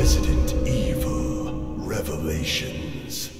Resident Evil Revelations.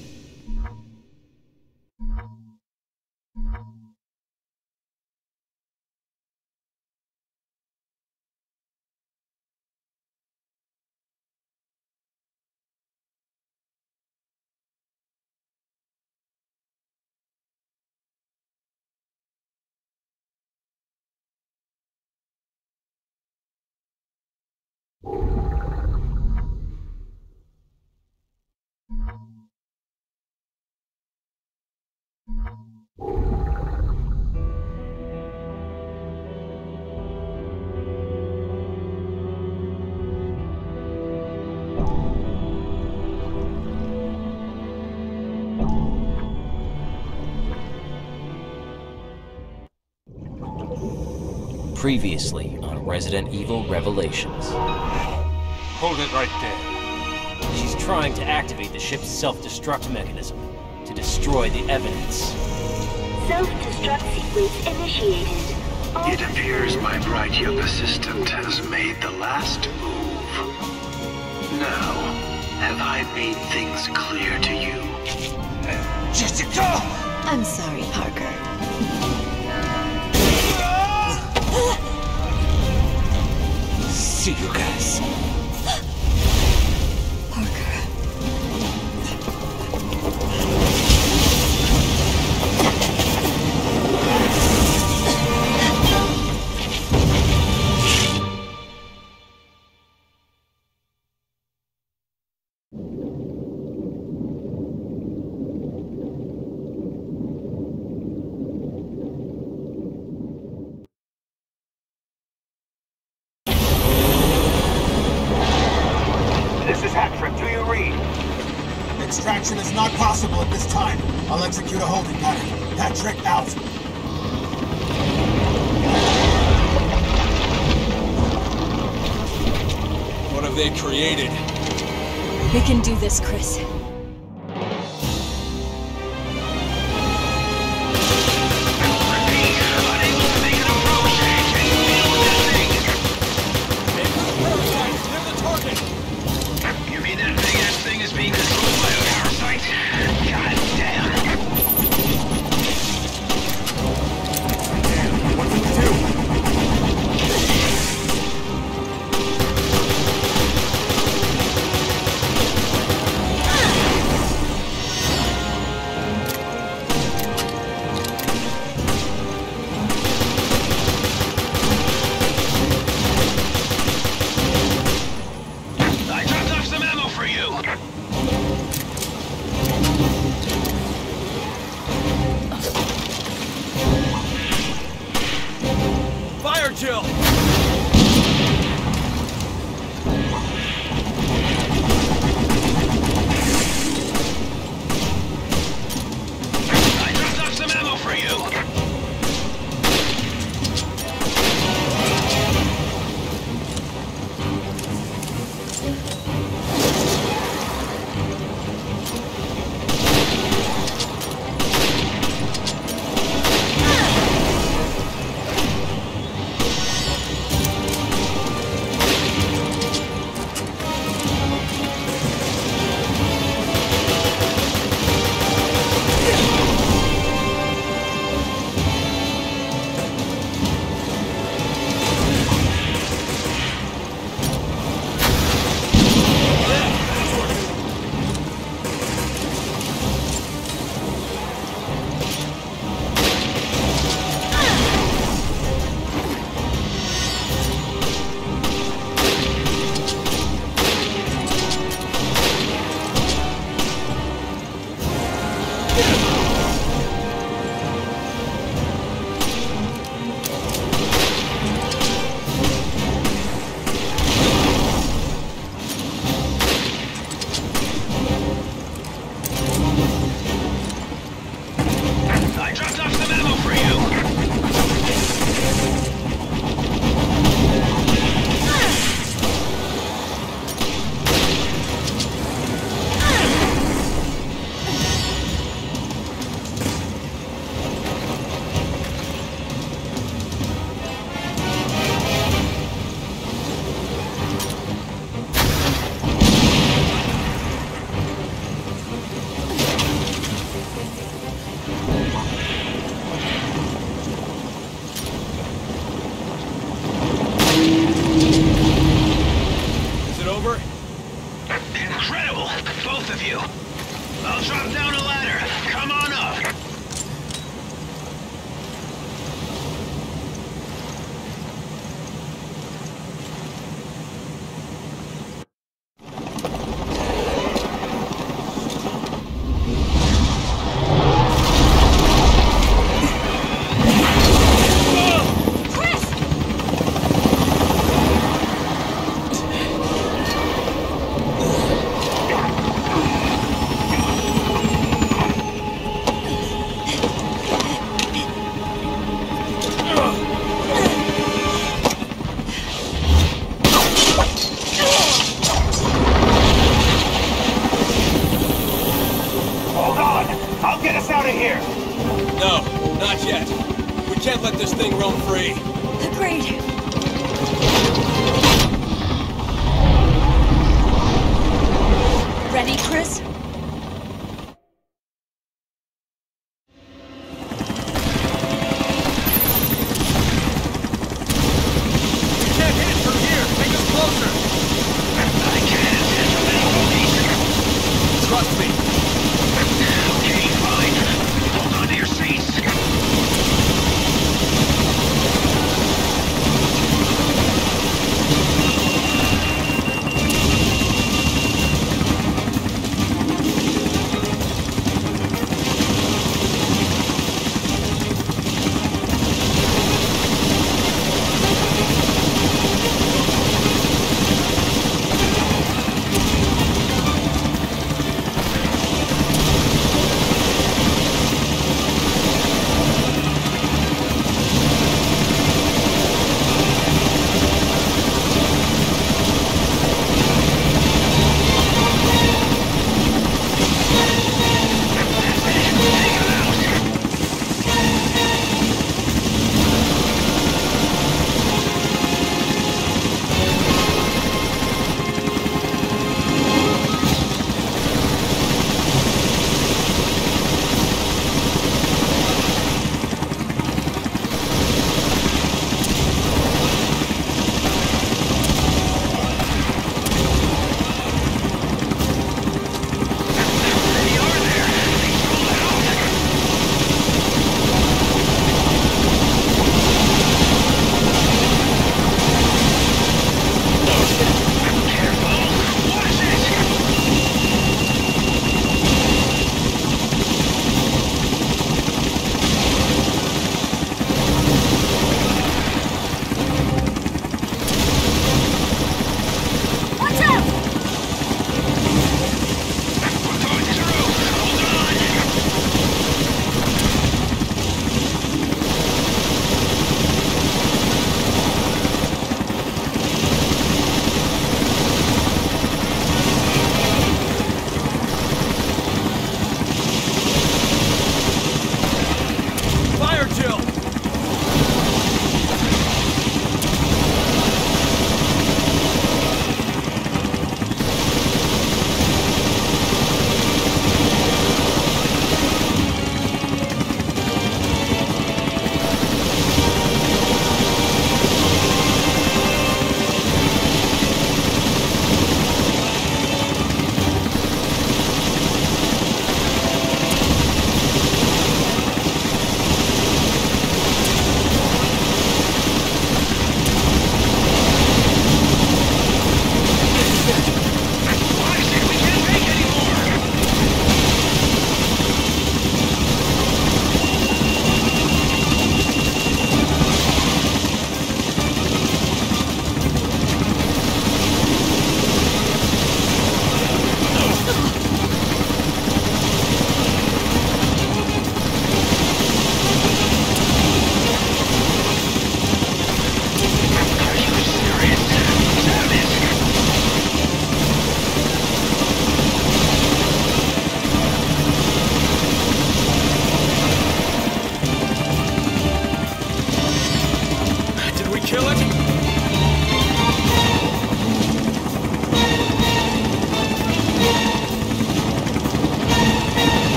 Previously on Resident Evil Revelations. Hold it right there. She's trying to activate the ship's self-destruct mechanism to destroy the evidence. Self-destruct sequence initiated. It appears my bright young assistant has made the last move. Now, have I made things clear to you? Jessica! I'm sorry, Parker. See you guys. Parker. Extraction is not possible at this time. I'll execute a holding pattern. Patrick out. What have they created? We can do this, Chris. I'll drop down a ladder. Come on up.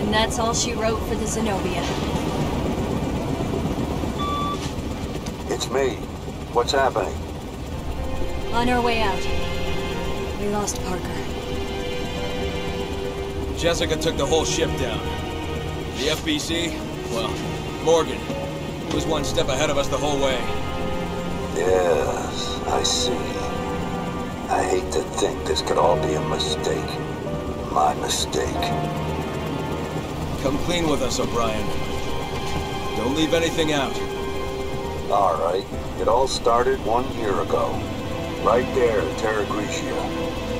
And that's all she wrote for the Zenobia. It's me. What's happening? On our way out. We lost Parker. Jessica took the whole ship down. The FBC? Well, Morgan. He was one step ahead of us the whole way. Yes, I see. I hate to think this could all be a mistake. My mistake. Come clean with us, O'Brien. Don't leave anything out. All right. It all started 1 year ago. Right there at Terragrigia.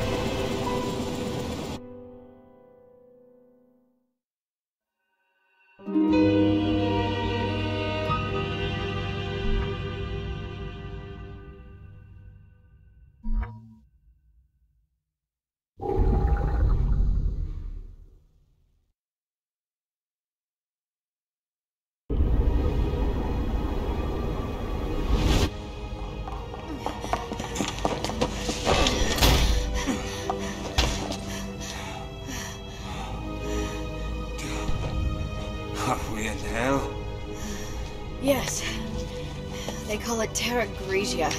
Are we in hell? Yes. They call it Terragrigia.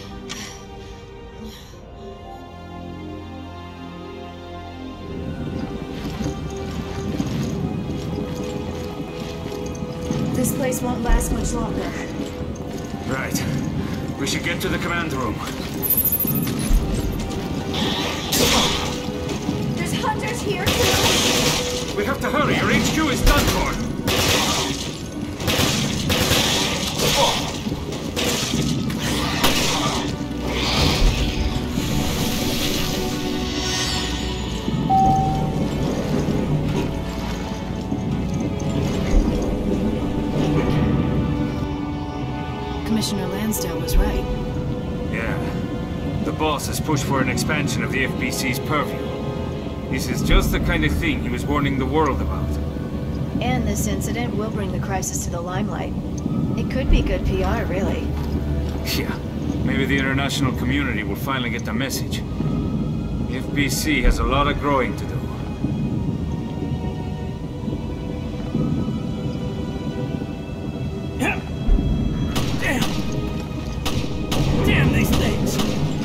This place won't last much longer. Right. We should get to the command room. There's hunters here too! We have to hurry, our HQ is done for! Commissioner Lansdale was right. Yeah. The boss has pushed for an expansion of the FBC's purview. This is just the kind of thing he was warning the world about. And this incident will bring the crisis to the limelight. It could be good PR, really. Yeah. Maybe the international community will finally get the message. The FBC has a lot of growing to do. Damn these things!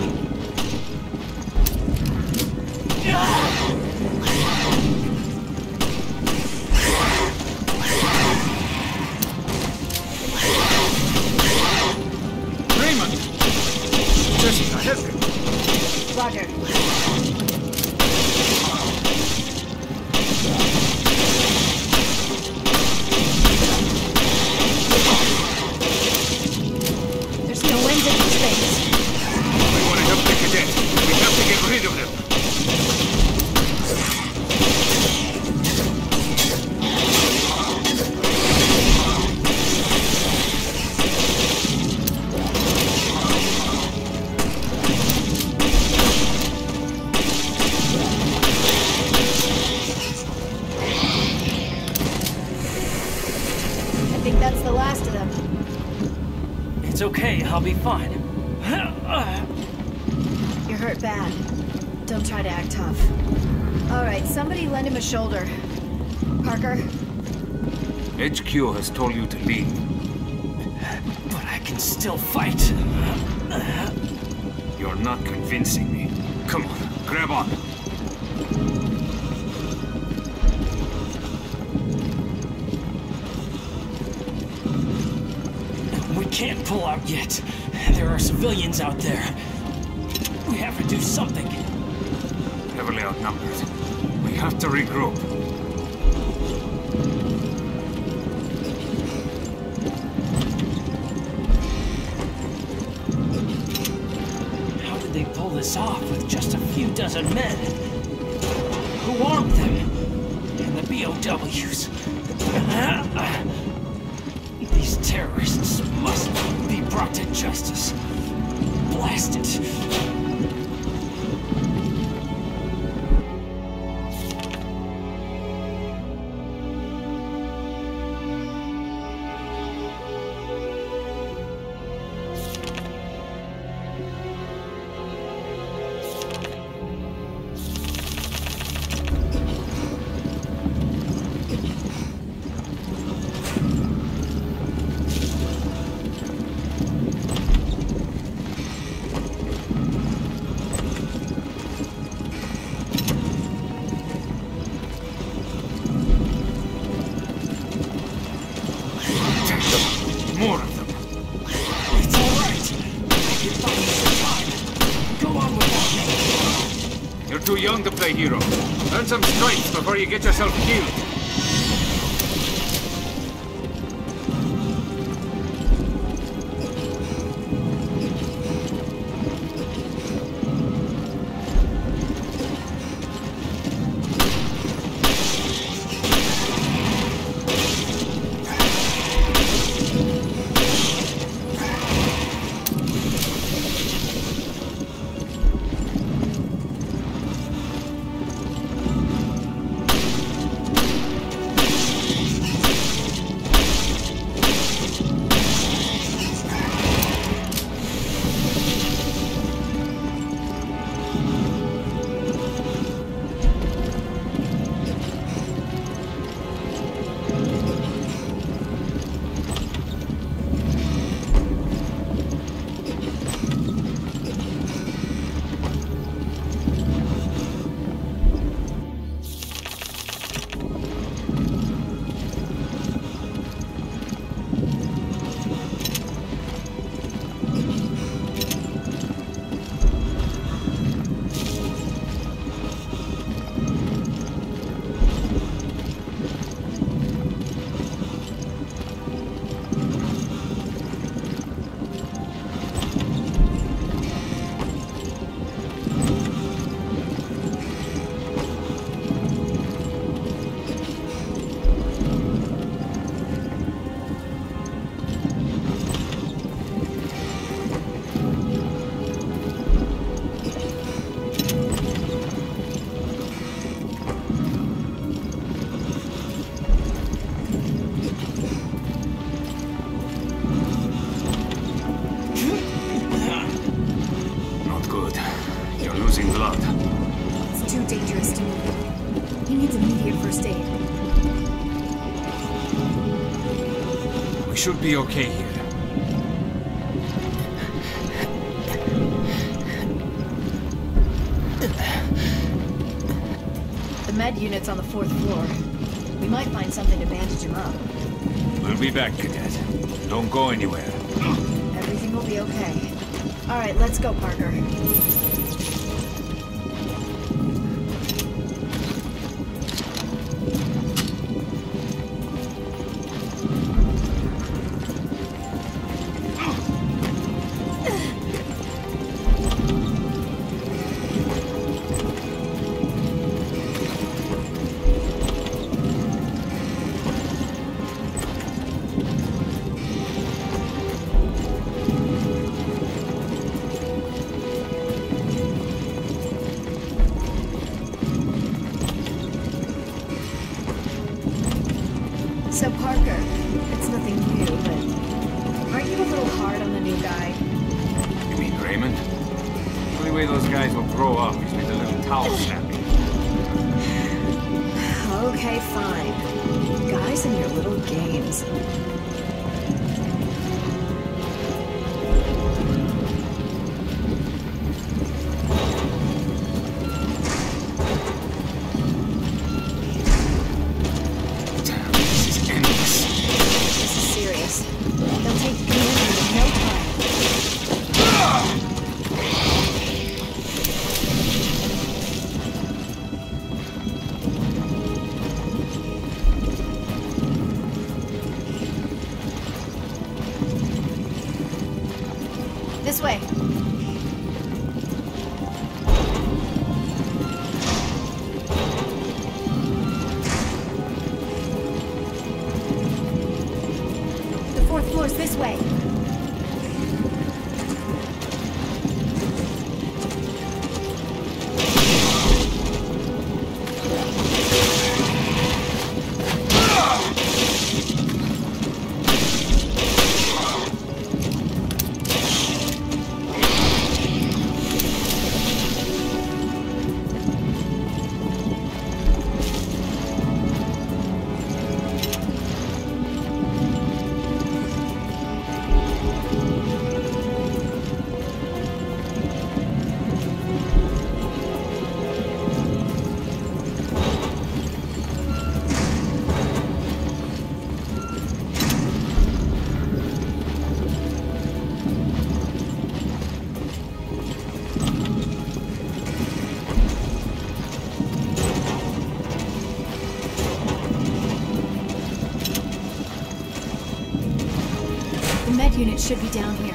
Raymond! Jessica, help him! Roger. There's no end to these things. We want to help the cadet. We have to get rid of them. I think that's the last of them. It's okay, I'll be fine. You're hurt bad. Don't try to act tough. All right, somebody lend him a shoulder. Parker? HQ has told you to leave. But I can still fight. You're not convincing me. Come on, grab on. We can't pull out yet. There are civilians out there. We have to do something. Heavily outnumbered. We have to regroup. How did they pull this off with just a few dozen men? Who armed them? And the BOWs. These terrorists must be brought to justice. Blast it. More of them. It's all right. I can find you some time. Go on without me. You're too young to play hero. Learn some strength before you get yourself killed. Should be okay here. The med unit's on the 4th floor. We might find something to bandage him up. We'll be back, Cadet. Don't go anywhere. Everything will be okay. All right, let's go, Parker. So Parker, it's nothing new, but aren't you a little hard on the new guy? You mean Raymond? The only way those guys will grow up is with a little towel snapping. Okay, fine. Guys and your little games. This way. The 4th floor's this way. med unit should be down here.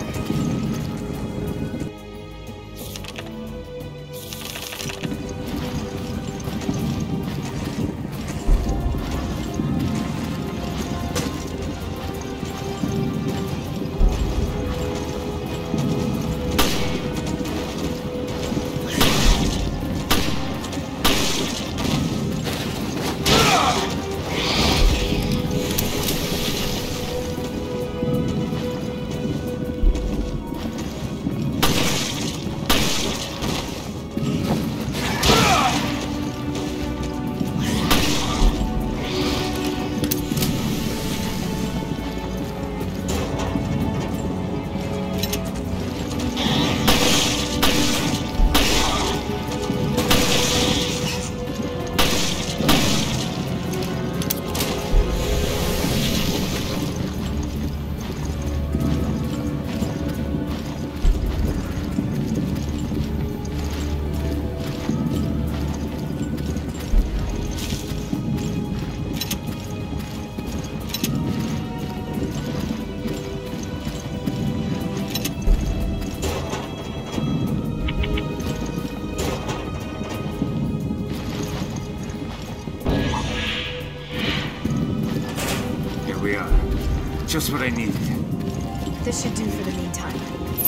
Just what I needed. This should do for the meantime.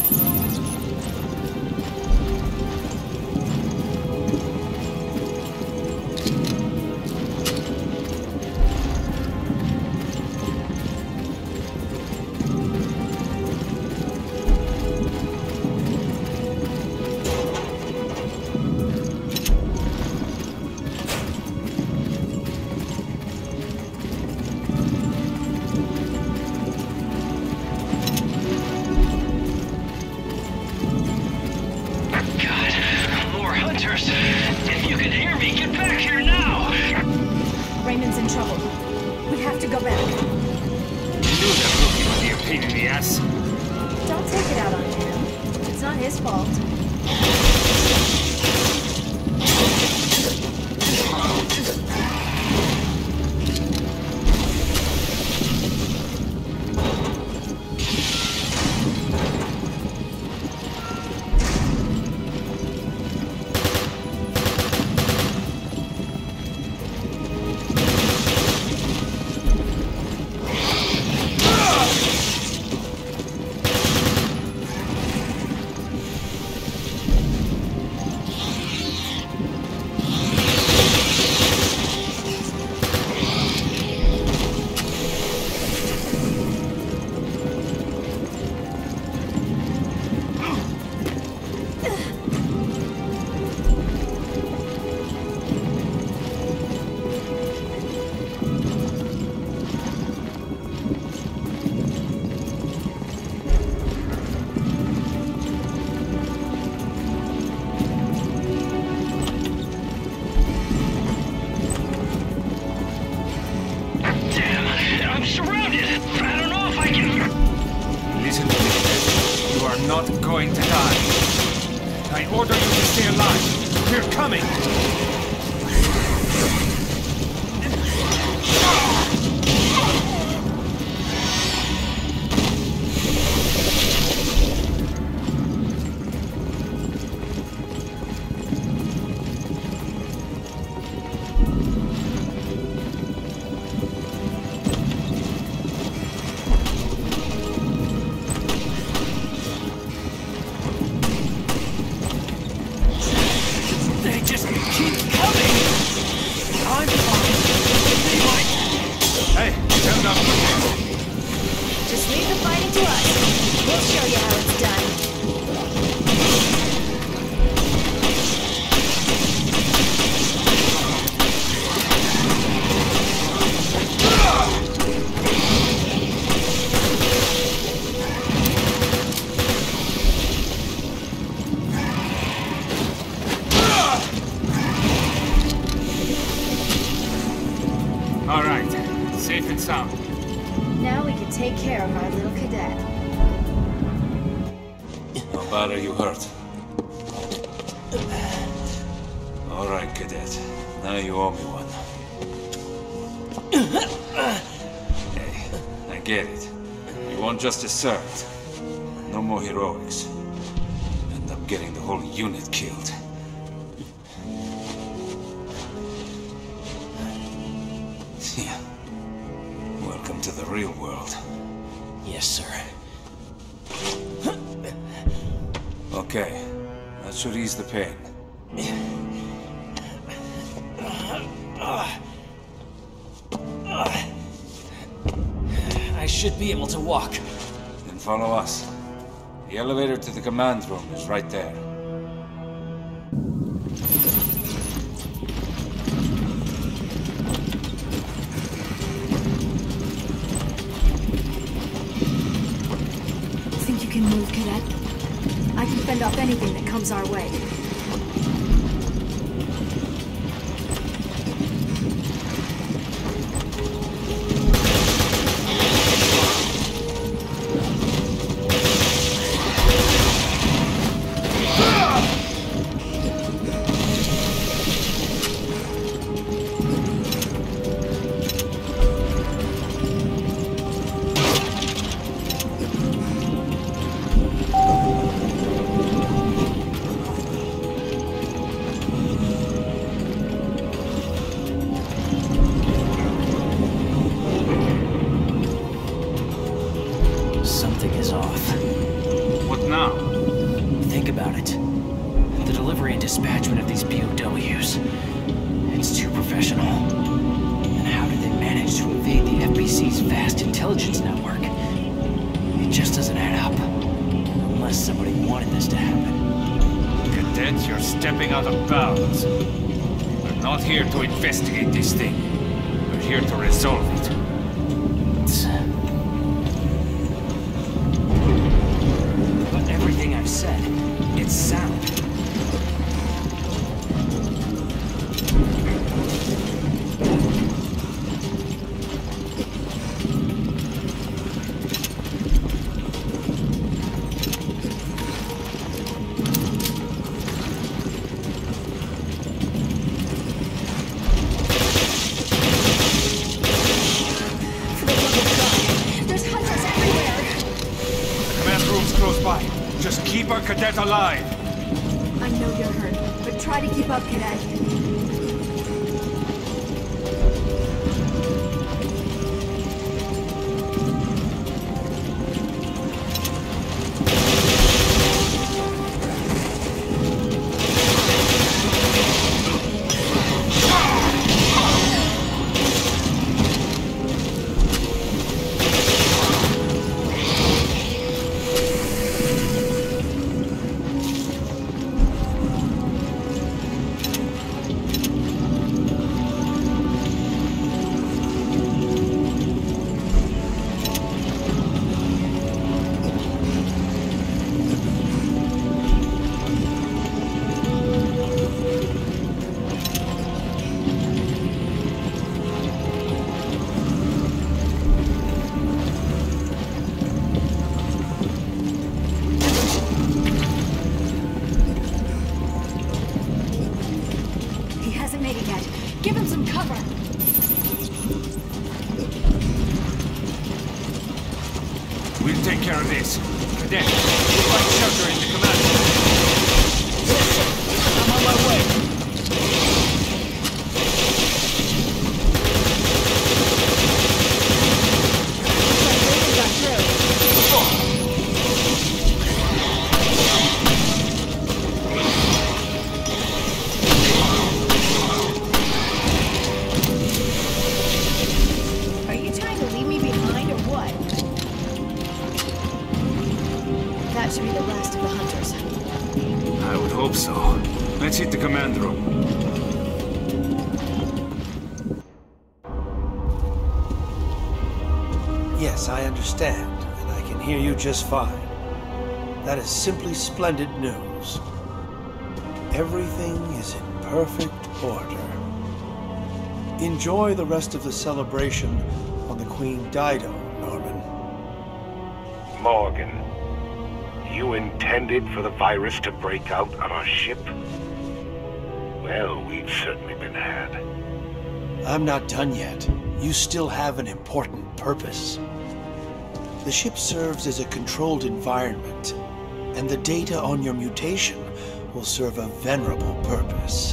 Now we can take care of our little cadet. How bad are you hurt? All right, cadet. Now you owe me one. Hey, I get it. You want justice served. No more heroics. End up getting the whole unit killed. Yeah. Welcome to the real world. Yes, sir. Okay. That should ease the pain. I should be able to walk. Then follow us. The elevator to the command room is right there. Think you can move, Cadet? I can fend off anything that comes our way. Something is off. What now? Think about it. The delivery and dispatchment of these POWs. It's too professional. And how did they manage to evade the FBC's vast intelligence network? It just doesn't add up. Unless somebody wanted this to happen. Cadet, you're stepping out of bounds. We're not here to investigate this thing. We're here to resolve it. But everything I've said, it's sound. Just keep our cadet alive! I know you're hurt, but try to keep up, Cadet. We'll take care of this. Cadet, we'll find shelter in the command room. I'm on my way. Are you trying to leave me behind or what? That should be the last of the hunters. I would hope so. Let's hit the command room. Yes, I understand, and I can hear you just fine. That is simply splendid news. Everything is in perfect order. Enjoy the rest of the celebration on the Queen Dido, Norman. Morgan, you intended for the virus to break out on our ship? Well, we've certainly been had. I'm not done yet. You still have an important purpose. The ship serves as a controlled environment, and the data on your mutation will serve a venerable purpose.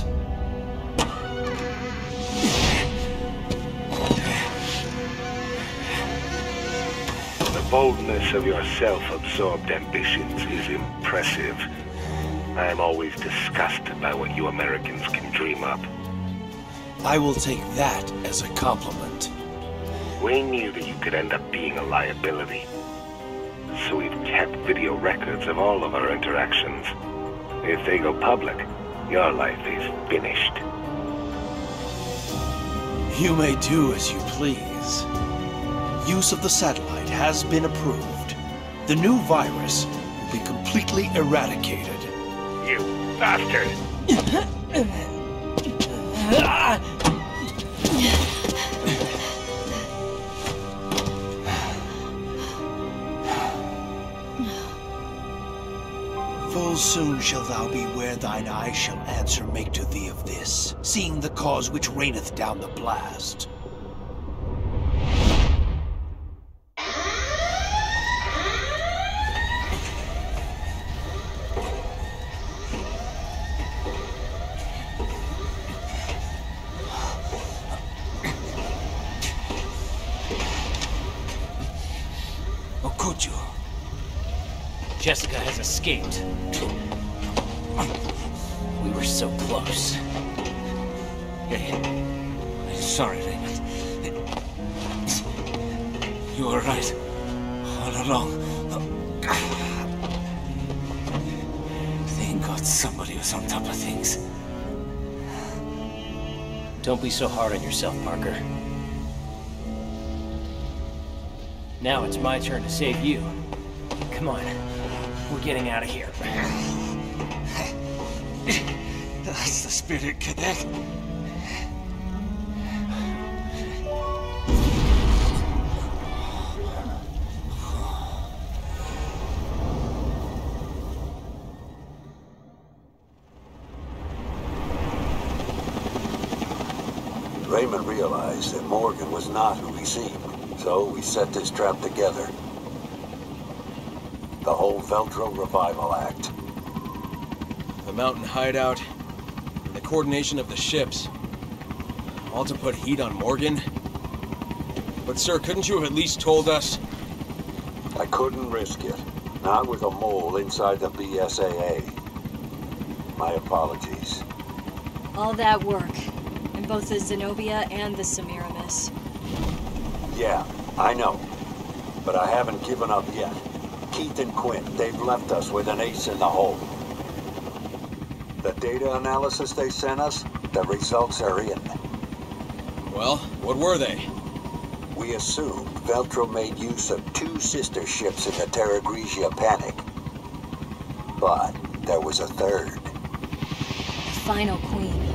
The boldness of your self-absorbed ambitions is impressive. I am always disgusted by what you Americans can dream up. I will take that as a compliment. We knew that you could end up being a liability. So we've kept video records of all of our interactions. If they go public, your life is finished. You may do as you please. Use of the satellite has been approved. The new virus will be completely eradicated. You bastard! Full soon shall thou be where thine eye shall answer make to thee of this, seeing the cause which reigneth down the blast. Jessica has escaped. We were so close. Hey, I'm sorry, Raymond. You were right. All along. Thank God somebody was on top of things. Don't be so hard on yourself, Parker. Now it's my turn to save you. Come on. We're getting out of here. That's the spirit, Cadet. Raymond realized that Morgan was not who he seemed, so we set this trap together. The whole Veltro Revival Act. The mountain hideout, and the coordination of the ships. All to put heat on Morgan? But sir, couldn't you have at least told us? I couldn't risk it. Not with a mole inside the BSAA. My apologies. All that work, in both the Zenobia and the Semiramis. Yeah, I know. But I haven't given up yet. Keith and Quinn, they've left us with an ace in the hole. The data analysis they sent us, the results are in. Well, what were they? We assumed Veltro made use of 2 sister ships in the Terragrigia panic. But there was a third. The final Queen.